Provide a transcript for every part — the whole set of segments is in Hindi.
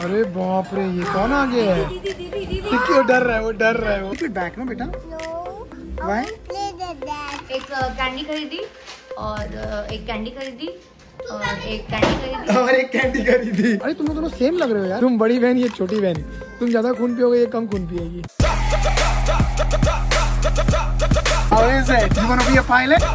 अरे बाप रे, ये कौन आ गया है? टिक्की, वो डर रहा है, वो डर रहा है। वो बैक ना बेटा, वाई? एक कैंडी खरीदी और एक कैंडी खरीदी और एक कैंडी खरीदी और एक कैंडी खरीदी। अरे तुम दोनों सेम लग रहे हो यार। तुम बड़ी बहन, ये छोटी बहन। तुम ज्यादा खून पियोगे, ये कम खून पिएगी। How is it? You wanna be a pilot?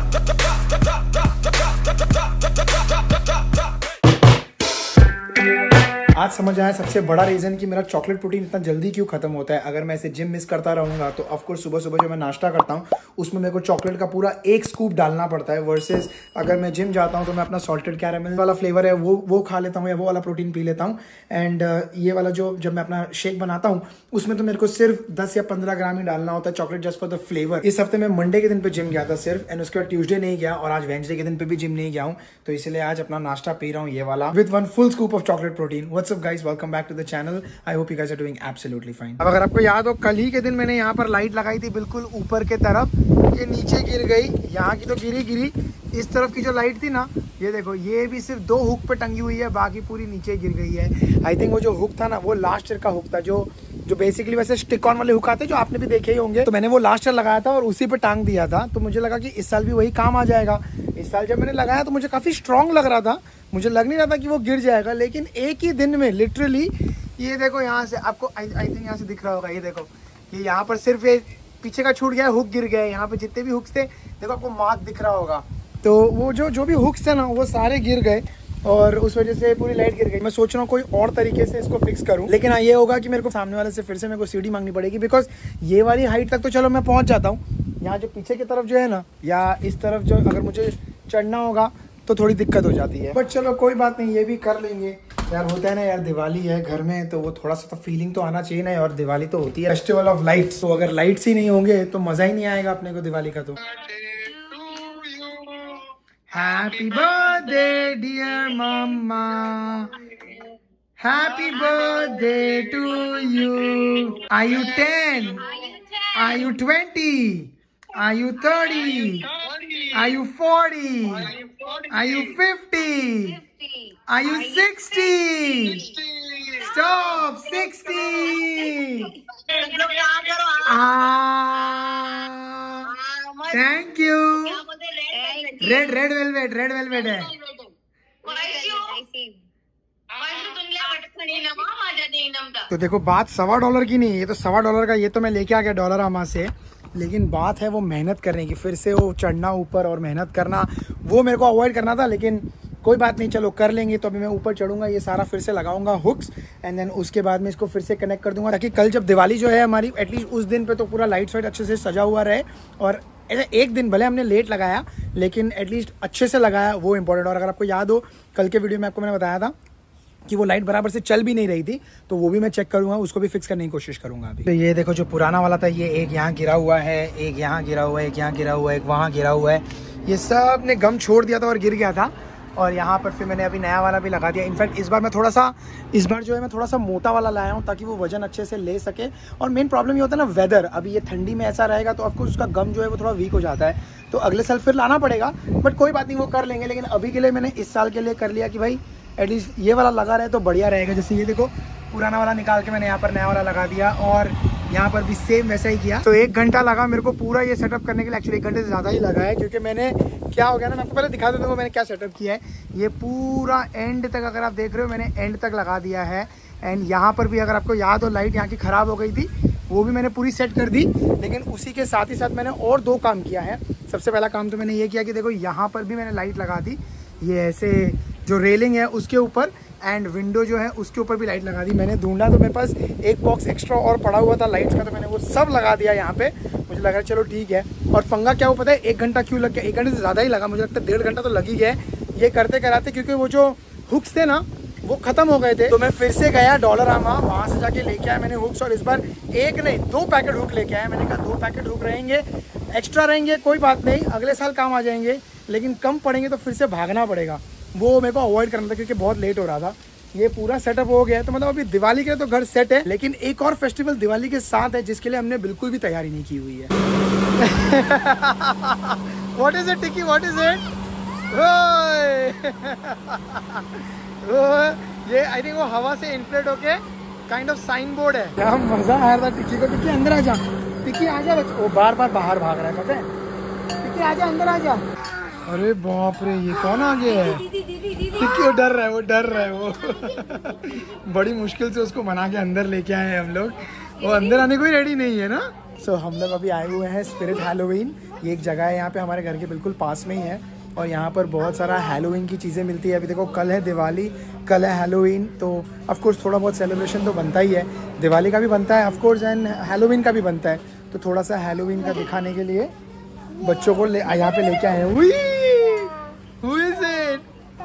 आज समझ आया सबसे बड़ा रीजन कि मेरा चॉकलेट प्रोटीन इतना जल्दी क्यों खत्म होता है। अगर मैं इसे जिम मिस करता रहूंगा तो ऑफ कोर्स सुबह सुबह जो मैं नाश्ता करता हूँ उसमें मेरे को चॉकलेट का पूरा एक स्कूप डालना पड़ता है, वर्सेस अगर मैं जिम जाता हूँ तो मैं अपना सॉल्टेड कैरामल वाला फ्लेवर है वो खा लेता हूँ या वो वाला प्रोटीन पी लेता हूँ। एंड ये वाला जो जब मैं अपना शेक बनाता हूँ उसमें तो मेरे को सिर्फ 10 या 15 ग्राम ही डालना होता है chocolate, just for the flavour. इस हफ्ते मैं मंडे के दिन पे जिम गया था सिर्फ, एंड उसके बाद ट्यूसडे नहीं गया और आज वेडनेसडे के दिन पे भी जिम नहीं गया हूँ, तो इसलिए आज अपना नाश्ता पी रहा हूँ ये वाला with 1 full scoop of chocolate protein. What's up guys, welcome back to the channel. I hope you guys are doing absolutely fine. अब अगर आपको याद हो, कल ही के दिन मैंने यहाँ पर लाइट लगाई थी बिल्कुल ऊपर के तरफ, ये नीचे गिर गई। यहाँ की तो गिरी, इस तरफ की जो लाइट थी ना, ये देखो, ये भी सिर्फ 2 हुक पे टंगी हुई है, बाकी पूरी नीचे गिर गई है। आई थिंक वो जो हुक था ना, वो लास्ट ईयर का हुक था, जो बेसिकली वैसे स्टिक ऑन वाले हुक आते हैं जो आपने भी देखे ही होंगे। तो मैंने वो लास्ट ईयर लगाया था और उसी पे टांग दिया था, तो मुझे लगा कि इस साल भी वही काम आ जाएगा। इस साल जब मैंने लगाया तो मुझे काफी स्ट्रॉन्ग लग रहा था, मुझे लग नहीं रहा था कि वो गिर जाएगा, लेकिन एक ही दिन में लिटरली, ये देखो यहाँ से आपको आई थिंक यहाँ से दिख रहा होगा, ये देखो, ये यहाँ पर सिर्फ ये पीछे का छूट गया, हुक गिर गए। यहाँ पे जितने भी हुक्स थे देखो, आपको मार्क दिख रहा होगा, तो वो जो भी हुक्स थे ना वो सारे गिर गए और उस वजह से पूरी लाइट गिर गई। मैं सोच रहा हूँ कोई और तरीके से इसको फिक्स करूँ, लेकिन हाँ ये होगा कि मेरे को सामने वाले से फिर से मेरे को सीढ़ी मांगनी पड़ेगी, बिकॉज ये वाली हाइट तक तो चलो मैं पहुँच जाता हूँ, यहाँ जो पीछे की तरफ जो है ना, या इस तरफ जो अगर मुझे चढ़ना होगा तो थोड़ी दिक्कत हो जाती है, बट चलो कोई बात नहीं, ये भी कर लेंगे यार। होता है ना यार, दिवाली है घर में, तो वो थोड़ा सा तो फीलिंग तो आना चाहिए ना, और दिवाली तो होती है फेस्टिवल ऑफ लाइट्स, तो अगर लाइट्स ही नहीं होंगे तो मजा ही नहीं आएगा अपने को दिवाली का। तो happy birthday dear mumma, happy birthday to you. Are you 10? Are you 20? Are you 30? Are you 40? Are you 50? Are you 60? Stop! 60! Thank you. Red velvet है। तो देखो, बात $1.25 की नहीं है, ये तो $1.25 का, ये तो मैं लेके आ गया डॉलरामा से, लेकिन बात है वो मेहनत करने की, फिर से वो चढ़ना ऊपर और मेहनत करना, वो मेरे को अवॉइड करना था, लेकिन कोई बात नहीं, चलो कर लेंगे। तो अभी मैं ऊपर चढ़ूंगा, ये सारा फिर से लगाऊंगा हुक्स, एंड देन उसके बाद में इसको फिर से कनेक्ट कर दूंगा, ताकि कल जब दिवाली जो है हमारी, एटलीस्ट उस दिन पे तो पूरा लाइट वाइट अच्छे से सजा हुआ रहे, और ऐसा एक दिन भले हमने लेट लगाया लेकिन एटलीस्ट अच्छे से लगाया, वो इंपॉर्टेंट। और अगर आपको याद हो, कल के वीडियो में आपको मैंने बताया था कि वो लाइट बराबर से चल भी नहीं रही थी, तो वो भी मैं चेक करूंगा, उसको भी फिक्स करने की कोशिश करूंगा अभी। तो ये देखो, जो पुराना वाला था, ये एक यहाँ गिरा हुआ है, एक यहाँ गिरा हुआ है, एक यहाँ गिरा हुआ है, एक वहाँ गिरा हुआ है, ये सब ने गम छोड़ दिया था और गिर गया था, और यहाँ पर फिर मैंने अभी नया वाला भी लगा दिया। इनफैक्ट इस बार जो है मैं थोड़ा सा मोटा वाला लाया हूँ, ताकि वो वजन अच्छे से ले सके। और मेन प्रॉब्लम ये होता है ना, वेदर, अभी ये ठंडी में ऐसा रहेगा तो आपको उसका गम जो है वो थोड़ा वीक हो जाता है, तो अगले साल फिर लाना पड़ेगा, बट कोई बात नहीं, वो कर लेंगे। लेकिन अभी के लिए मैंने इस साल के लिए कर लिया कि भाई एटलीस्ट ये वाला लगा रहे तो बढ़िया रहेगा। जैसे ये देखो, पुराना वाला निकाल के मैंने यहाँ पर नया वाला लगा दिया, और यहाँ पर भी सेम वैसा ही किया। तो 1 घंटा लगा मेरे को पूरा ये सेटअप करने के लिए, एक्चुअली 1 घंटे से ज़्यादा ही लगा है, क्योंकि मैंने क्या हो गया ना, मैं आपको पहले दिखा देता हूँ मैंने क्या सेटअप किया है। ये पूरा एंड तक, अगर आप देख रहे हो, मैंने एंड तक लगा दिया है। एंड यहाँ पर भी अगर आपको याद हो, लाइट यहाँ की ख़राब हो गई थी, वो भी मैंने पूरी सेट कर दी, लेकिन उसी के साथ ही साथ मैंने और 2 काम किया है। सबसे पहला काम तो मैंने ये किया कि देखो, यहाँ पर भी मैंने लाइट लगा दी, ये ऐसे जो रेलिंग है उसके ऊपर, एंड विंडो जो है उसके ऊपर भी लाइट लगा दी। मैंने ढूंढा तो मेरे पास एक बॉक्स एक्स्ट्रा और पड़ा हुआ था लाइट्स का, तो मैंने वो सब लगा दिया यहाँ पे। मुझे लगा चलो ठीक है। और पंगा क्या हो पता है, 1 घंटा क्यों लग गया, 1 घंटे से ज़्यादा ही लगा, मुझे लगता है 1.5 घंटा तो लग ही गया ये करते कराते, क्योंकि वो जो हुक्स थे ना वो ख़त्म हो गए थे। तो मैं फिर से गया डॉलरामा, वहाँ से जाके लेके आया मैंने हुक्स, और इस बार 1 नहीं 2 पैकेट हुक लेके आया। मैंने कहा 2 पैकेट हुक रहेंगे, एक्स्ट्रा रहेंगे, कोई बात नहीं, अगले साल काम आ जाएंगे, लेकिन कम पड़ेंगे तो फिर से भागना पड़ेगा, वो मेरे को अवॉइड करना था, क्योंकि बहुत लेट हो रहा था। ये पूरा सेटअप हो गया है, तो मतलब अभी दिवाली के लिए तो घर सेट है, लेकिन एक और फेस्टिवल दिवाली के साथ है जिसके लिए हमने बिल्कुल भी तैयारी नहीं की हुई है। What is it tiki, what is it? ये आई थिंक वो हवा से इन्फ्लेट होके काइंड ऑफ साइन बोर्ड है। क्या मजा आया था टिक्की को। टिक्की अंदर आ जा, टिक्की आ जा। वो बार बार बाहर भाग रहा है, पता है। टिक्की आ जा, अंदर आ जा। अरे बाप रे, ये कौन आ गया है? टिक्की वो डर रहा है वो बड़ी मुश्किल से उसको मना के अंदर लेके आए हैं हम लोग। वो अंदर आने को ही रेडी नहीं है ना। सो हम लोग अभी आए हुए हैं स्पिरिट हैलोवीन। ये एक जगह है यहाँ पे हमारे घर के बिल्कुल पास में ही है और यहाँ पर बहुत सारा हैलोवीन की चीज़ें मिलती है। अभी देखो कल है दिवाली, कल है हैलोवीन, तो ऑफ कोर्स थोड़ा बहुत सेलिब्रेशन तो बनता ही है। दिवाली का भी बनता है ऑफ कोर्स एंड हैलोवीन का भी बनता है। तो थोड़ा सा हैलोवीन का दिखाने के लिए बच्चों को यहाँ पे लेके आए हैं। Who is it?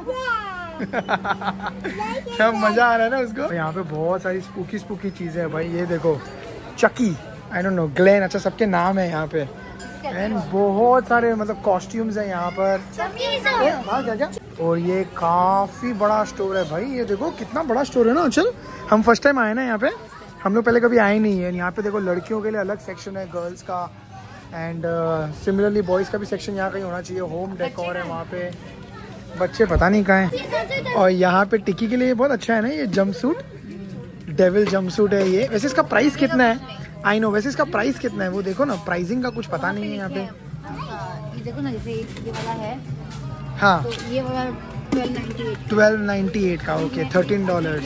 क्या मजा आ रहा है ना उसको। यहाँ पे बहुत सारी स्पूकी चीजें हैं भाई। ये देखो Chucky, I don't know, Glen, अच्छा सबके नाम है यहाँ पे। एंड बहुत सारे मतलब कॉस्ट्यूम्स हैं यहाँ पर। क्या और ये काफी बड़ा स्टोर है भाई। ये देखो कितना बड़ा स्टोर है ना। चल हम फर्स्ट टाइम आए ना यहाँ पे, हम लोग पहले कभी आए नहीं है। यहाँ पे देखो लड़कियों के लिए अलग सेक्शन है, गर्ल्स का, एंड सिमिलरली बॉयज़ का भी सेक्शन यहाँ कहीं होना चाहिए। होम डेकोर है वहाँ पे, बच्चे पता नहीं कहाँ हैं। और यहाँ पे टिक्की के लिए बहुत अच्छा है ना ये jumpsuit, devil jumpsuit है ये। वैसे इसका प्राइस कितना है? आई नो, वैसे इसका प्राइस कितना है वो देखो ना, प्राइसिंग का कुछ पता नहीं है यहाँ पे। ये देखो ना, जैसे ये वाला है, हाँ, तो ये वाला 1298 का, okay, $13।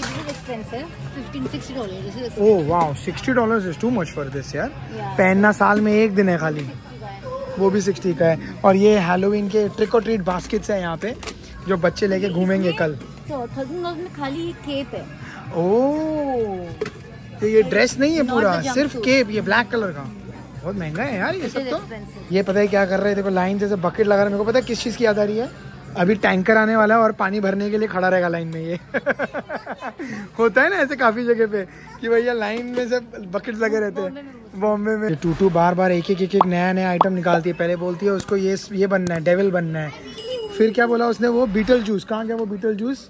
Oh wow, $60 is too much for this यार। पहनना साल में एक दिन है खाली, वो भी 60 का है। और ये हैलोवीन के ट्रिक और ट्रीट बास्केट्स हैं यहाँ पे जो बच्चे लेके घूमेंगे कल। तो $13 में खाली केप है। ओह, तो ये ड्रेस नहीं है पूरा, सिर्फ केप, ये ब्लैक कलर का। बहुत महंगा है यार ये सब। तो ये पता है क्या कर रहे हैं, देखो लाइन जैसे बकेट लगा रहा है। मेरे को पता है किस चीज़ की याद आ रही है, अभी टैंकर आने वाला है और पानी भरने के लिए खड़ा रहेगा लाइन में। ये होता है ना ऐसे काफी जगह पे कि भैया लाइन में से बकेट लगे रहते हैं। बॉम्बे में टूटू बार बार एक एक नया आइटम निकालती है। पहले बोलती है उसको ये बनना है, डेविल बनना है। फिर क्या बोला उसने, वो बीटल जूस। कहाँ गया वो Beetlejuice?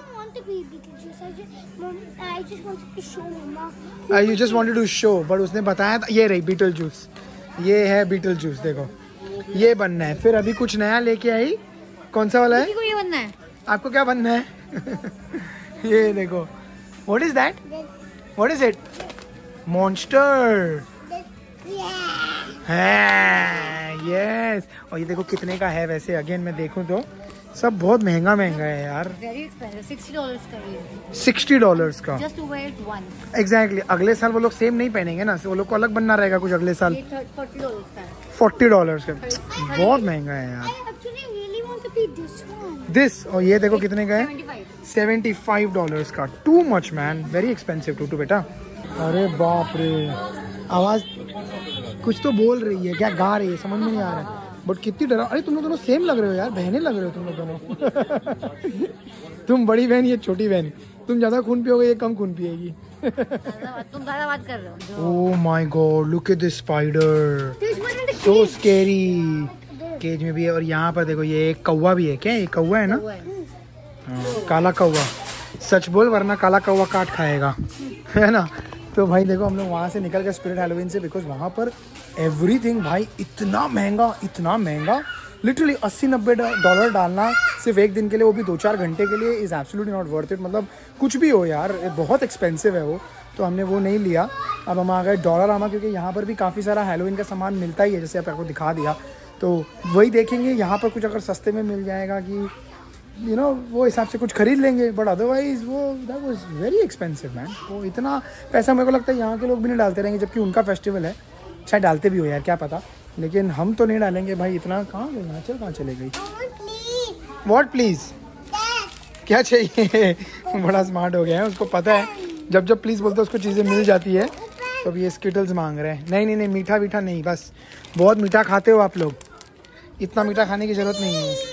You just wanted to show, but उसने बताया था ये रही बीटल जूस, ये है बीटल जूस, देखो ये बनना है। फिर अभी कुछ नया लेके आई, कौन सा वाला है? ये बनना है। आपको क्या बनना है? ये देखो, what is that? What is it? Monster. है, yes. और ये देखो कितने का है वैसे, अगेन मैं देखूं तो सब बहुत महंगा है यार। Very expensive, $60 का ये। $60 का। Just to wear it once. Exactly. अगले साल वो लोग सेम नहीं पहनेंगे ना, वो लोग को अलग बनना रहेगा कुछ अगले साल। $40 का है। $40 का, बहुत महंगा है यार। दिस, और ये देखो कितने का है? $75 का। Too much man, very expensive टूटू बेटा। अरे बाप रे, आवाज कुछ तो बोल रही है, क्या गा रही है समझ में नहीं आ रहा है, बट कितनी डरा। अरे तुम लोग दोनों सेम लग रहे हो यार, बहनें लग रहे हो तुम लोग दोनों। तुम बड़ी बहन, ये छोटी बहन। तुम ज्यादा खून पियोगे, ये कम खून पिएगी। तुम ज्यादा बात कर रहे हो। Oh my god, look at this spider, so scary. Cage में भी है। और यहाँ पर देखो ये एक कौवा भी है। क्या ये कौवा है ना? हाँ, काला कौवा। सच बोल वरना काला कौवा काट खाएगा, है ना। तो भाई देखो हम लोग वहाँ से निकल गए स्पिरिट हैलोवीन से, बिकॉज वहाँ पर एवरीथिंग भाई इतना महंगा, लिटरली $80-90 डालना सिर्फ एक दिन के लिए, वो भी 2-4 घंटे के लिए, is absolutely not worth it. मतलब कुछ भी हो यार, बहुत एक्सपेंसिव है वो, तो हमने वो नहीं लिया। अब हम आ गए डॉलरामा, क्योंकि यहाँ पर भी काफ़ी सारा हैलोवीन का सामान मिलता ही है, जैसे आपको दिखा दिया। तो वही देखेंगे यहाँ पर कुछ अगर सस्ते में मिल जाएगा कि वो हिसाब से कुछ खरीद लेंगे, बट अदरवाइज वो that was very expensive man. वो इतना पैसा मेरे को लगता है यहाँ के लोग भी नहीं डालते रहेंगे, जबकि उनका फेस्टिवल है, शायद डालते भी हो यार, क्या पता, लेकिन हम तो नहीं डालेंगे भाई इतना। कहाँ गई कहाँ चले गई? व्हाट प्लीज, क्या चाहिए? बड़ा स्मार्ट हो गया है, उसको पता है जब प्लीज बोलते उसको चीज़ें मिल जाती है। तो अभी ये स्किटल्स मांग रहे हैं। नहीं मीठा नहीं, बस बहुत मीठा खाते हो आप लोग, इतना मीठा खाने की जरूरत नहीं है।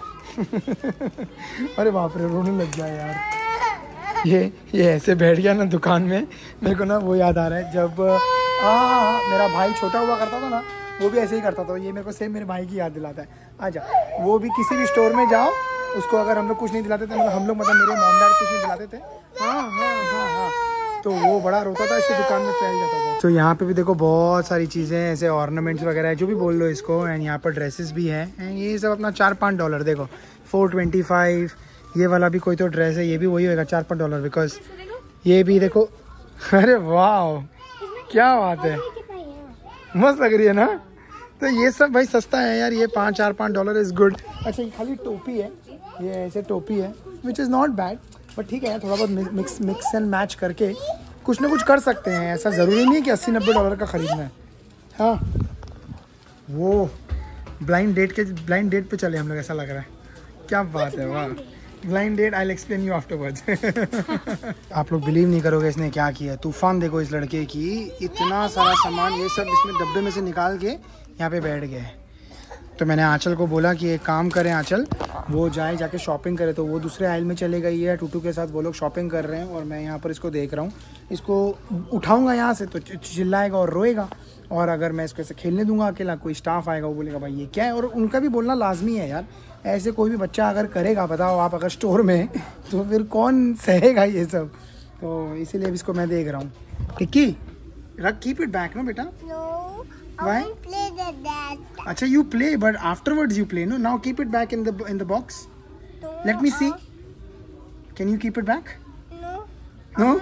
अरे बाप रे, रोने लग गया यार। ये ऐसे बैठ गया ना दुकान में, मेरे को ना वो याद आ रहा है जब मेरा भाई छोटा हुआ करता था ना, वो भी ऐसे ही करता था। ये मेरे को सेम मेरे भाई की याद दिलाता है। आजा, वो भी किसी भी स्टोर में जाओ, उसको अगर हम लोग कुछ नहीं दिलाते थे, मतलब हम लोग मेरे मॉम डैड कुछ नहीं दिलाते थे, हाँ, तो वो बड़ा रोता था, इसी दुकान में फैल जाता था। तो यहाँ पे भी देखो बहुत सारी चीज़ें ऐसे ऑर्नामेंट्स वगैरह है, जो भी बोल लो इसको। एंड यहाँ पर ड्रेसेस भी है, एंड ये सब अपना $4-5 देखो, $4.25, ये वाला भी कोई तो ड्रेस है, ये भी वही होगा $4-5 बिकॉज ये भी देखो। अरे वाह क्या बात है, मस्त लग रही है ना। तो ये सब भाई सस्ता है यार, ये $4-5 इज गुड। अच्छा ये खाली टोपी है, ये ऐसे टोपी है which is not bad, but ठीक है यार थोड़ा बहुत मिक्स एंड मैच करके कुछ ना कुछ कर सकते हैं। ऐसा ज़रूरी नहीं है कि $80-90 का ख़रीदना है। हाँ वो ब्लाइंड डेट पे चले हम लोग, ऐसा लग रहा है। क्या बात है, वाह blind date, I will explain you afterwards. आप लोग बिलीव नहीं करोगे इसने क्या किया। तूफान देखो इस लड़के की, इतना सारा सामान ये सब इसमें डब्बे में से निकाल के यहाँ पे बैठ गए। तो मैंने आंचल को बोला कि एक काम करें आंचल, वो जाके शॉपिंग करे। तो वो दूसरे आइल में चले गई है, टूटू के साथ वो लोग शॉपिंग कर रहे हैं और मैं यहाँ पर इसको देख रहा हूँ। इसको उठाऊंगा यहाँ से तो चिल्लाएगा और रोएगा, और अगर मैं इसको ऐसे खेलने दूंगा अकेला, कोई स्टाफ आएगा वो बोलेगा भाई ये क्या है। और उनका भी बोलना लाजमी है यार, ऐसे कोई भी बच्चा अगर करेगा, बताओ आप अगर स्टोर में, तो फिर कौन सहेगा ये सब। तो इसीलिए अब इसको मैं देख रहा हूँ। टिक्की रख, कीप इट बैक नो बेटा। Why? Play that. Acha, you play, but afterwards you play. No, now keep it back in the box. No, Let me see. Can you keep it back? No. No.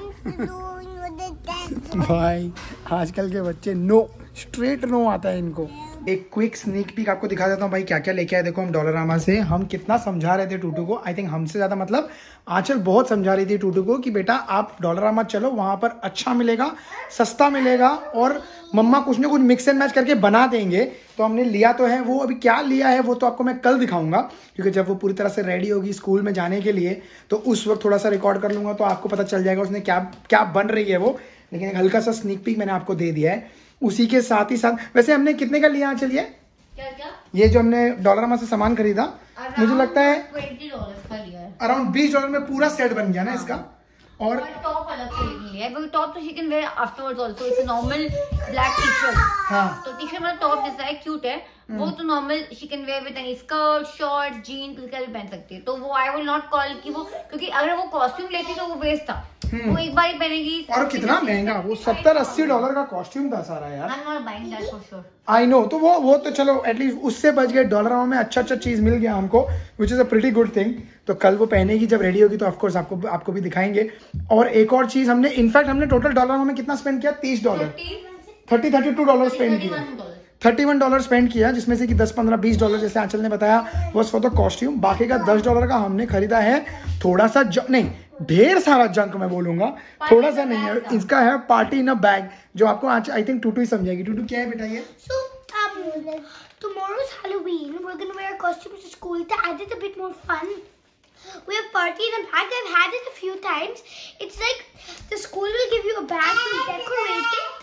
that. भाई आजकल के बच्चे नो, स्ट्रेट नो आता है इनको। एक क्विक स्नीक पीक आपको दिखा देता हूँ भाई क्या क्या लेके आए। देखो हम डॉलरामा से हम कितना समझा रहे थे टूटू को, आई थिंक हमसे ज्यादा मतलब आंचल बहुत समझा रही थी टूटू को कि बेटा आप डॉलरामा चलो, वहां पर अच्छा मिलेगा, सस्ता मिलेगा और मम्मा कुछ ना कुछ मिक्स एंड मैच करके बना देंगे। तो हमने लिया तो है, वो अभी क्या लिया है वो तो आपको मैं कल दिखाऊंगा, क्योंकि जब वो पूरी तरह से रेडी होगी स्कूल में जाने के लिए तो उस वक्त थोड़ा सा रिकॉर्ड कर लूंगा, तो आपको पता चल जाएगा उसने क्या क्या बन रही है वो। लेकिन एक हल्का सा स्नीक पीक मैंने आपको दे दिया है। उसी के साथ ही साथ वैसे हमने कितने का लिया चलिए, क्या ये जो हमने डॉलरामा से सामान खरीदा, मुझे लगता है $20 का लिया है। अराउंड $20 में पूरा सेट बन गया ना इसका। और टॉप अलग से लिया है, टॉप तो she can wear afterwards also. It's a normal black T shirt. हाँ तो टी शर्ट मतलब टॉप जैसा है, क्यूट है वो, तो normal she can wear with any skirt, short, jean किसी का भी पहन सकती है। तो वो आई विल नॉट कॉल कि वो, क्योंकि अगर वो कॉस्ट्यूम लेती तो वो वेस्ट था, वो एक बार ही पहनेगी। और कितना महंगा, वो $70-80 का कॉस्ट्यूम था सारा यार। I am not buying that for sure. I know, तो वो तो चलो एटलीस्ट उससे बच गए। डॉलरामा में अच्छा चीज मिल गया हमको, which is a pretty good thing. तो कल वो पहनेगी जब रेडी होगी तो ऑफकोर्स आपको भी दिखाएंगे। और एक और चीज हमने इनफैक्ट हमने टोटल डॉलरामा में कितना स्पेंड किया, $30 $32 स्पेंड किया, $31 स्पेंड किया, जिसमें से कि $10-15-20 जैसे आंचल ने बताया वॉज फॉर द कॉस्ट्यूम। बाकी का $10 का हमने खरीदा है थोड़ा सा नहीं, ढेर सारा जंक मैं बोलूंगा, थोड़ा सा नहीं है, इसका है पार्टी इन अ बैग, जो आपको आई थिंक टूटू ही समझेगी। टूटू क्या है बेटा ये? So, tomorrow's Halloween. We're gonna wear costumes to school to add it a bit more fun. We have party in a bag. I've had it a few times. It's like the school will give you a bag to decorate it,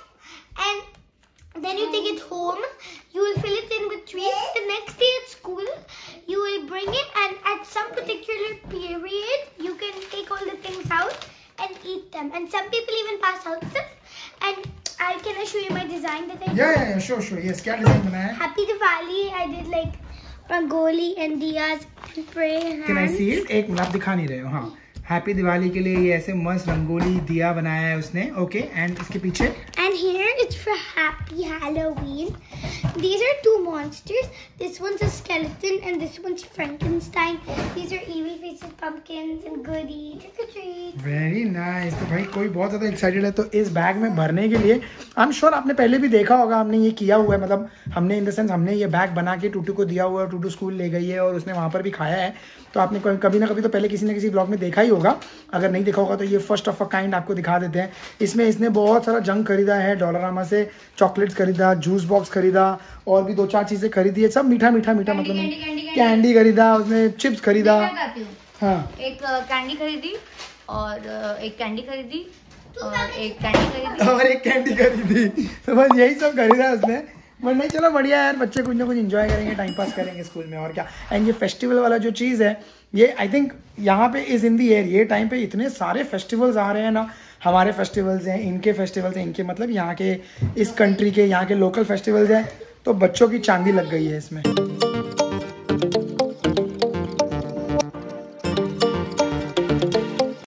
and then you take it home. You will fill it in with treats. The next day at school, you will bring it, and at some particular period, you can take all the things out and eat them. And some people even pass out stuff. And can I show you my design that I did? Yeah, sure. Yes, क्या डिजाइन बनाया है? Happy Diwali. I did like rangoli and diyas and prayer hands. Can I see it? एक मिनट, आप दिखा नहीं रहे हो। हाँ, हैप्पी दिवाली के लिए ये ऐसे मस्त रंगोली दिया बनाया है उसने। ओके, एंड इसके पीछे And here it's for Happy Halloween. These are two monsters. This one's a skeleton and this one's Frankenstein. These are evil faced pumpkins and goody. Trick or treat. Very nice. तो भाई कोई बहुत ज्यादा एक्साइटेड है तो इस बैग में भरने के लिए। आई एम श्योर आपने पहले भी देखा होगा, हमने ये किया हुआ है, मतलब हमने इन द सेंस हमने ये बैग बना के टूटू को दिया हुआ है, टूटू स्कूल ले गई है और उसने वहां पर भी खाया है। तो आपने कभी ना कभी तो पहले किसी न किसी ब्लॉग में देखा ही होगा, अगर नहीं देखा होगा तो ये फर्स्ट ऑफ अ काइंड आपको दिखा देते हैं। इसमें इसने बहुत सारा जंक खरीदा है डॉलरामा से, चॉकलेट्स खरीदा, जूस बॉक्स खरीदा और भी 2-4 चीजें खरीदी है, सब मीठा मतलब कैंडी खरीदा, उसने चिप्स खरीदा। हाँ, एक कैंडी खरीदी और एक कैंडी खरीदी और एक कैंडी खरीदी और एक कैंडी खरीदी। तो बस यही सब खरीदा उसने। बट नहीं, चलो बढ़िया यार, बच्चे कुछ ना कुछ एंजॉय करेंगे, टाइम पास करेंगे स्कूल में, और क्या। एंड ये फेस्टिवल वाला जो चीज़ है, ये आई थिंक यहाँ पे इज इन दी एयर। ये टाइम पे इतने सारे फेस्टिवल्स आ रहे हैं ना, हमारे फेस्टिवल्स हैं, इनके फेस्टिवल्स हैं, इनके मतलब यहाँ के इस कंट्री के यहाँ के लोकल फेस्टिवल्स हैं, तो बच्चों की चांदी लग गई है इसमें।